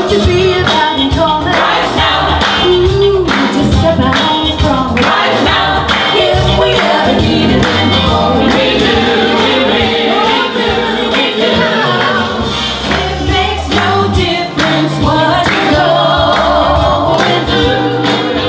Don't you feel having torment? Right now. Ooh, just step out his promise. Right now. If we ever needed him before we do. It makes no difference what you're going through.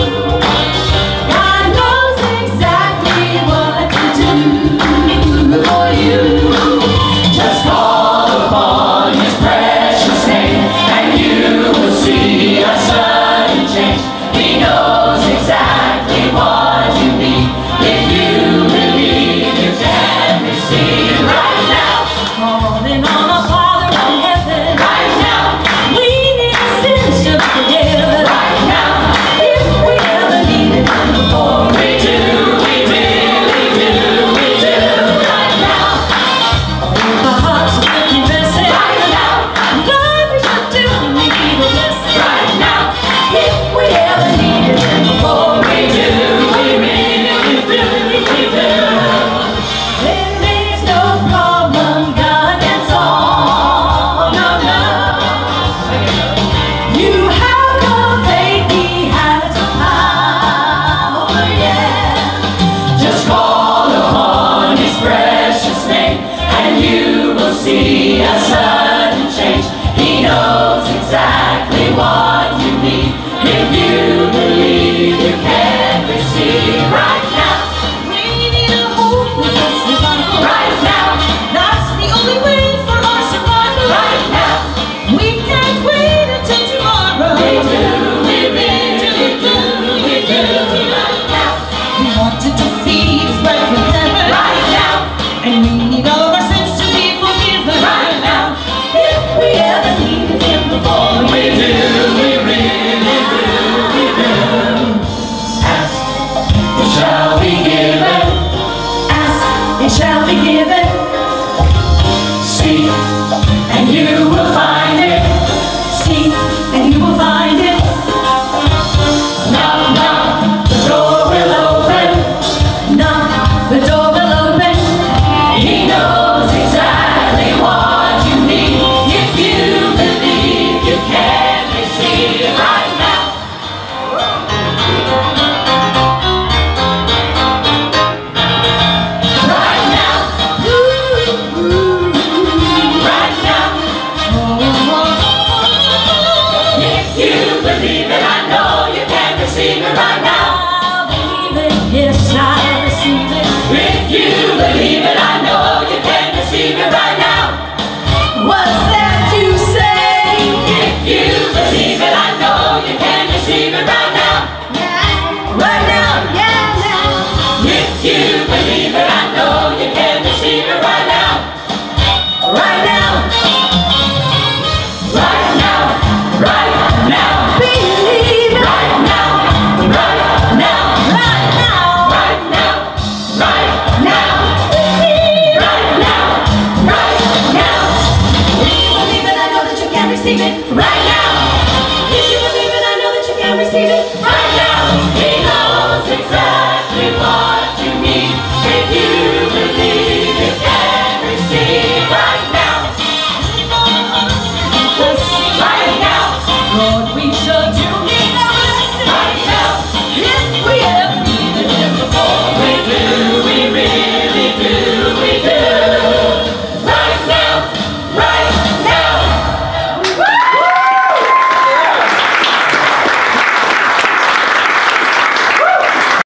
God knows exactly what to do for you. Just call upon His precious name, and you will see a sudden change. He knows exactly what you need. If you believe, you can receive right now. Calling on our Father in heaven. Right now. We need a sins to be forgiven. Right now. If we ever needed Him before we do, we really do, we do. Right now. If our hearts will confess it. Right now. Lord, we should do need a blessing. Right now. If we ever needed Him before we do, we really do, we do. It means no problem God can solve. No, no. You have no faith, He has the power, yeah. Just call upon His precious name, and you will see a sudden change. He knows exactly what you need. If you believe, you can receive right now. We need a hope with us revival. Right now. That's the only way for our survival. Right now. We can't wait until tomorrow. We do, we really do, we do, we do. Right now. We wanted to feed His bread from heaven. Right now. And we need all of our sins to be forgiven. Right now. If we ever needed Him before we do, we really do, we do. Ask, it shall be given. Ask, it shall be given. Seek, and you will find it. Seek, and you will find it. Knock, knock, the door will open. Knock, the door will open. He knows exactly what you need. If you believe, you can receive right now. Right now. Right now. If you believe it, I know you can receive it right now. I believe it, yes, I receive it. If you believe it, I know you can receive it right now. What's that you say? If you believe it, I know you can receive it right now. Right now, yeah, now. If you believe it, I know you can receive it right now. Right now. Right now. Right now. Believe it. Right now. Right now. Right now. Right now. Right now. Right now. Right now. If you believe it, I know that you can receive it. Right